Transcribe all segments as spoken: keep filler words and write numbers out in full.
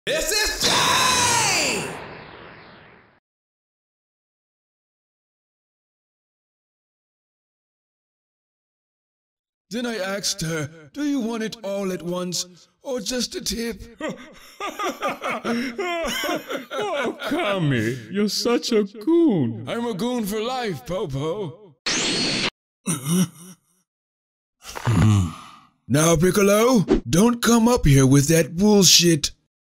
This is time! Then I asked her, do you want it all at once, or just a tip? Oh, Kami, you're such a goon. I'm a goon for life, Popo. Now, Piccolo, don't come up here with that bullshit.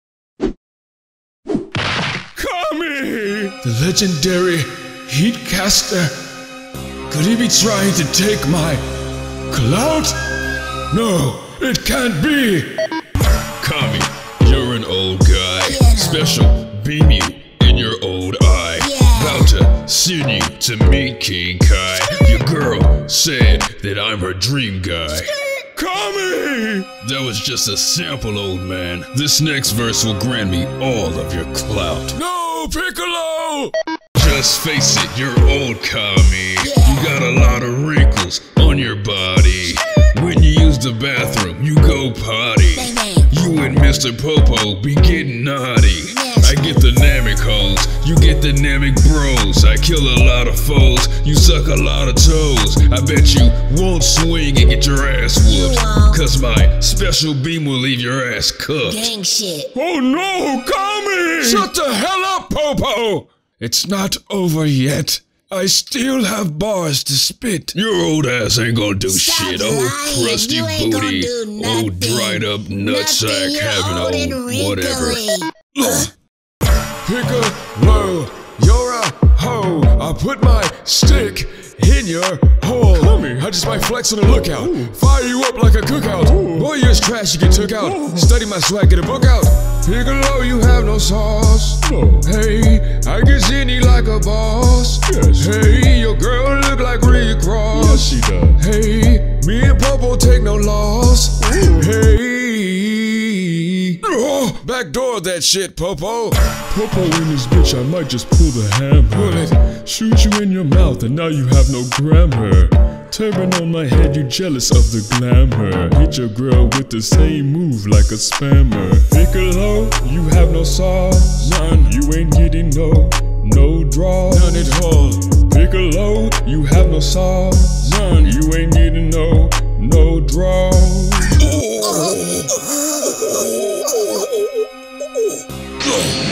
Kami! The legendary Heat Caster. Could he be trying to take my clout? No, it can't be! Kami, you're an old guy. Yeah. Special beam you in your old eye. Yeah. About to send you to meet King Kai. Your girl said that I'm her dream guy. Kami! That was just a sample, old man. This next verse will grant me all of your clout. No, Piccolo! Just face it, you're old, Kami. You got a lot of wrinkles on your body. When you use the bathroom, you go potty. Bang, bang. You and Mister Popo be getting naughty. Yes. I get the Namek hoes, you get the Namek bros. I kill a lot of foes, you suck a lot of toes. I bet you won't swing and get your ass whooped. won't. Cause my special beam will leave your ass cooked. Gang shit. Oh no, Kami! Shut the hell up, Popo! It's not over yet. I still have bars to spit. Your old ass ain't gonna do Stop shit, old lying. crusty You ain't gonna booty, do nothing. old dried up nutsack Nothing. You're having old and old whatever. wrinkly. Piccolo, you're a hoe. I'll put my stick in your hole. Kami. I just might flex on the lookout. Ooh. Fire you up like a cookout. Ooh. Boy, you're trash, you get took out. Ooh. Study my swag, get a book out. Piccolo, you have no sauce. No. Hey, I get zinny like a boss. Yes. Hey, your girl look like Rick Ross. Yes, she does. Hey, me and Popo take no loss. Ooh. Hey, oh, backdoor that shit, Popo. Popo in this bitch, I might just pull the hammer. Pull it. Shoot you in your mouth and now you have no grammar. Turban on my head, you jealous of the glamour. Hit your girl with the same move like a spammer. Piccolo, you have no sauce. None. You ain't getting no, no draw. None at all. Piccolo, you have no sauce. None. You ain't getting no, no draw. Oh.